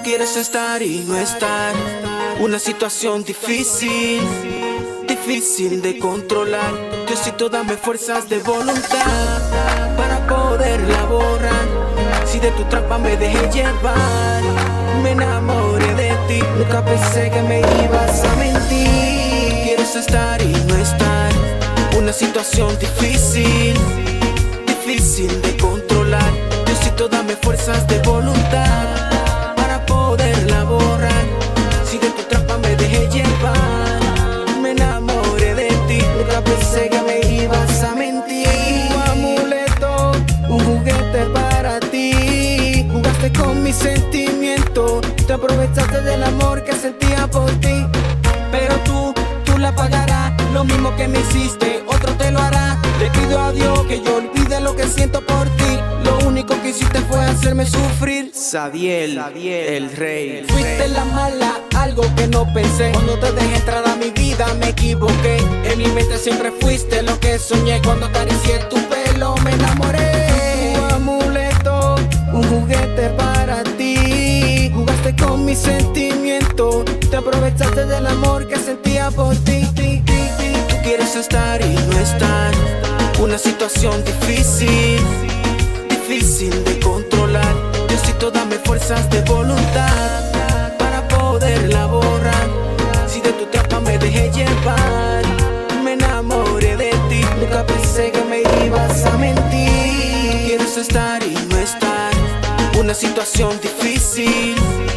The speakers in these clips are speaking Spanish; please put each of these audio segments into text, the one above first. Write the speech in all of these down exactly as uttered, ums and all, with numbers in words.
quieres estar y no estar. Una situación difícil, difícil de controlar. Diosito, dame fuerzas de voluntad para poderla borrar. Si de tu trampa me dejé llevar, me enamoré de ti. Nunca pensé que me ibas a mentir. Quieres estar y no estar. Una situación difícil, difícil de controlar. Diosito, dame fuerzas de voluntad para poderla borrar. Si de tu trampa me dejé llevar, me enamoré de ti. Nunca pensé que me ibas a mentir. Tu amuleto, un juguete para ti. Jugaste con mis sentimientos, te aprovechaste del amor que sentía por ti. Pero tú, tú la pagarás, lo mismo que me hiciste, otro te lo hará. Le pido a Dios que yo olvide lo que siento por ti. Lo único que hiciste fue hacerme sufrir. Sadiel, el rey. Fuiste la mala, algo que no pensé. Cuando te dejé entrar a mi vida me equivoqué. En mi mente siempre fuiste lo que soñé. Cuando acaricié tu pelo me enamoré. Tu amuleto, un juguete para ti. Jugaste con mis sentimientos, te aprovechaste del amor que sentía por ti. Tú quieres estar y no estar. Una situación difícil, difícil de controlar. Diosito, dame fuerzas de voluntad para poderla borrar. Si de tu trampa me dejé llevar, me enamoré de ti. Nunca pensé que me ibas a mentir. Tú quieres estar y no estar. Una situación difícil,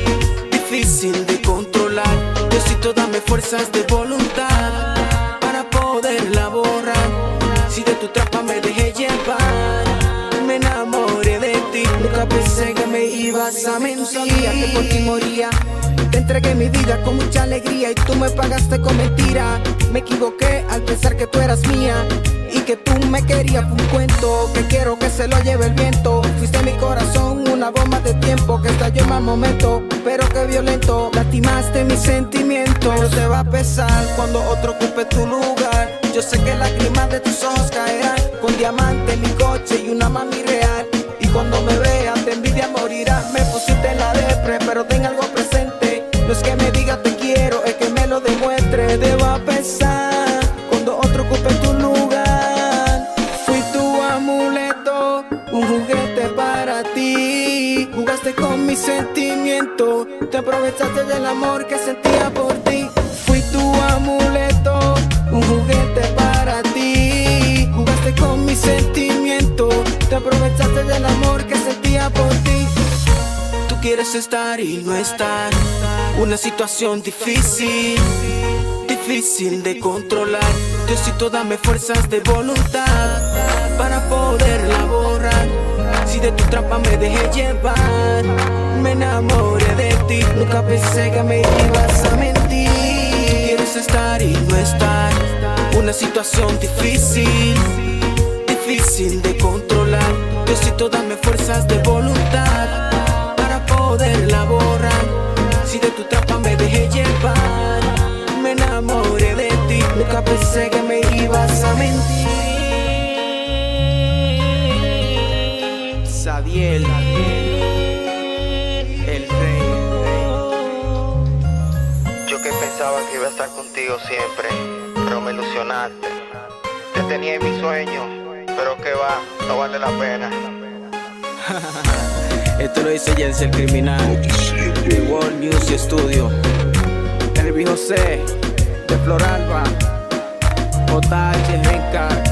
difícil de controlar. Diosito, dame fuerzas de voluntad para poderla borrar. Si de tu trampa me dejé llevar, me enamoré de ti. Nunca pensé que me ibas a mentir. Tú sabías que por ti moría. Te entregué mi vida con mucha alegría y tú me pagaste con mentira. Me equivoqué al pensar que tú eras mía y que tú me querías. Fue un cuento que quiero que se lo lleve el viento. Fuiste mi corazón, una bomba de tiempo que estalló en más momentos, pero que violento. Lastimaste mis sentimientos, pero te va a pesar cuando otro ocupe tu lugar. Yo sé que lágrimas de tus ojos caerán con diamante en mi coche y una mami real. Y cuando me veas de envidia morirás. Me pusiste en la depre, pero ten algo presente. No es que me digas te quiero, es que me lo demuestre. Te va a pesar cuando otro ocupe tu lugar. Fui tu amuleto, un juguete para ti. Jugaste con mis sentimientos, te aprovechaste del amor que sentía por ti. Fui tu amuleto, un juguete para ti. Jugaste con mis sentimientos, te aprovechaste del amor que sentía por ti. Tú quieres estar y no estar. Una situación difícil, difícil de controlar. Diosito, dame fuerzas de voluntad para poderla borrar. Si de tu trampa me dejé llevar, me enamoré de ti. Nunca pensé que me ibas a mentir. Quieres estar y no estar. Una situación difícil, difícil de controlar. Diosito, dame fuerzas de voluntad para poderla borrar. Si de tu trampa me dejé llevar, me enamoré de ti. Nunca pensé que me ibas a mentir. Sadiel, el rey. Yo que pensaba que iba a estar contigo siempre, pero me ilusionaste. Te tenía en mis sueños, pero que va, no vale la pena. Esto lo dice Jens el criminal, de World Music Studio. El viejo C, de Floralba, J H Rencar.